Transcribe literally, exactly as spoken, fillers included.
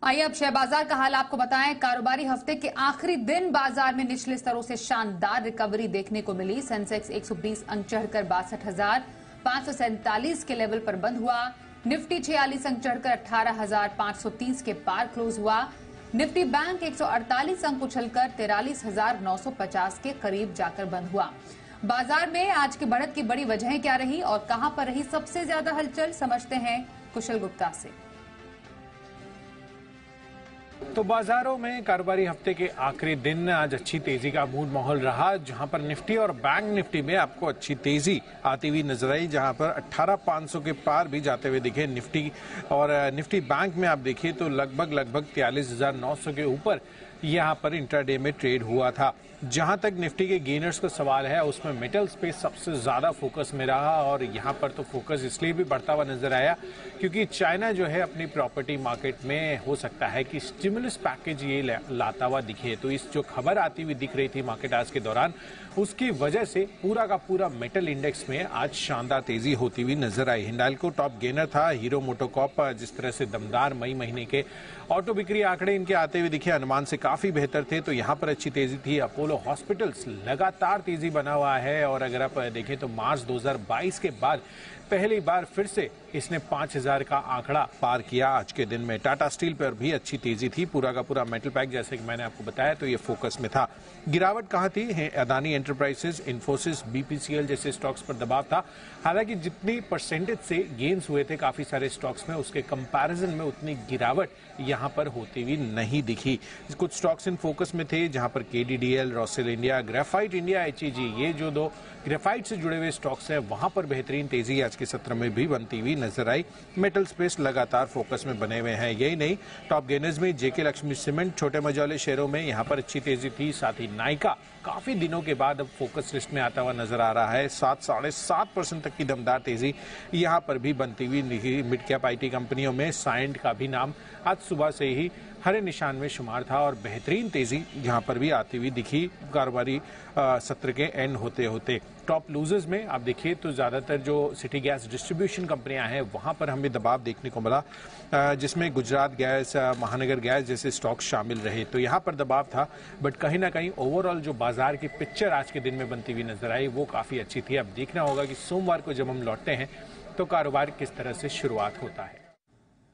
आइए अब शेयर बाजार का हाल आपको बताएं। कारोबारी हफ्ते के आखिरी दिन बाजार में निचले स्तरों से शानदार रिकवरी देखने को मिली। सेंसेक्स एक सौ बीस अंक चढ़कर बासठ हजार पांच सौ सैंतालीस के लेवल पर बंद हुआ। निफ्टी छियालीस अंक चढ़कर अठारह हजार पांच सौ तीस के पार क्लोज हुआ। निफ्टी बैंक एक सौ अड़तालीस अंक उछलकर तिरालीस हजार नौ सौ पचास के करीब जाकर बंद हुआ। बाजार में आज की बढ़त की बड़ी वजहें क्या रही और कहां पर रही सबसे ज्यादा हलचल, समझते हैं कुशल गुप्ता से। तो बाजारों में कारोबारी हफ्ते के आखिरी दिन आज अच्छी तेजी का मूड माहौल रहा, जहां पर निफ्टी और बैंक निफ्टी में आपको अच्छी तेजी आती हुई नजर आई, जहां पर अठारह हजार पांच सौ के पार भी जाते हुए दिखे निफ्टी। और निफ्टी बैंक में आप देखिए तो लगभग लगभग तिरालीस हजार नौ सौ के ऊपर यहां पर इंट्राडे में ट्रेड हुआ था। जहां तक निफ्टी के गेनर्स का सवाल है, उसमें मेटल स्पेस सबसे ज्यादा फोकस में रहा और यहां पर तो फोकस इसलिए भी बढ़ता हुआ नजर आया क्योंकि चाइना जो है अपनी प्रॉपर्टी मार्केट में हो सकता है कि स्टिमुलस पैकेज ये लाता हुआ दिखे। तो इस जो खबर आती हुई दिख रही थी मार्केट आज के दौरान, उसकी वजह से पूरा का पूरा मेटल इंडेक्स में आज शानदार तेजी होती हुई नजर आई। हिंडाल्को टॉप गेनर था। हीरो मोटोकॉर्प जिस तरह से दमदार मई महीने के ऑटो बिक्री आंकड़े इनके आते हुए दिखे, अनुमान से काफी बेहतर थे, तो यहां पर अच्छी तेजी थी। अपोलो हॉस्पिटल्स लगातार तेजी बना हुआ है और अगर आप देखें तो मार्च दो हज़ार बाईस के बाद पहली बार फिर से इसने पांच हजार का आंकड़ा पार किया आज के दिन में। टाटा स्टील पर भी अच्छी तेजी थी। पूरा का पूरा मेटल पैक जैसे कि मैंने आपको बताया तो ये फोकस में था। गिरावट कहां थी? अदानी एंटरप्राइजेस, इन्फोसिस, बीपीसीएल जैसे स्टॉक्स पर दबाव था। हालांकि जितनी परसेंटेज से गेन्स हुए थे काफी सारे स्टॉक्स में, उसके कंपैरिजन में उतनी गिरावट यहां पर होती हुई नहीं दिखी। कुछ स्टॉक्स इन फोकस में थे जहां पर KDDL, Rossell India, graphite India, HEG, ये जो दो ग्रेफाइट से जुड़े हुए स्टॉक्स हैं वहां पर बेहतरीन तेजी आज के सत्र में भी बनती हुई नजर आई। मेटल स्पेस लगातार फोकस में बने हुए हैं। यही नहीं, टॉप गेनर्स में जेके लक्ष्मी सीमेंट, छोटे मझौले शेयरों में यहां पर अच्छी तेजी थी। साथ ही नाइका काफी दिनों के बाद अब फोकस लिस्ट में आता हुआ नजर आ रहा है। सात साढ़े सात परसेंट तक की दमदार तेजी यहां पर भी बनती हुई दिखी। मिड कैप आईटी कंपनियों में साइंट का भी नाम आज सुबह से ही हरे निशान में शुमार था और बेहतरीन तेजी यहां पर भी आती हुई दिखी कारोबारी सत्र के एंड होते होते। टॉप लूजर्स में आप देखिए तो ज्यादातर जो सिटी गैस डिस्ट्रीब्यूशन कंपनियां हैं वहां पर हमें दबाव देखने को मिला, जिसमें गुजरात गैस, महानगर गैस जैसे स्टॉक्स शामिल रहे, तो यहां पर दबाव था। बट कहीं ना कहीं ओवरऑल जो बाजार की पिक्चर आज के दिन में बनती हुई नजर आई वो काफी अच्छी थी। अब देखना होगा कि सोमवार को जब हम लौटते हैं तो कारोबार किस तरह से शुरुआत होता है।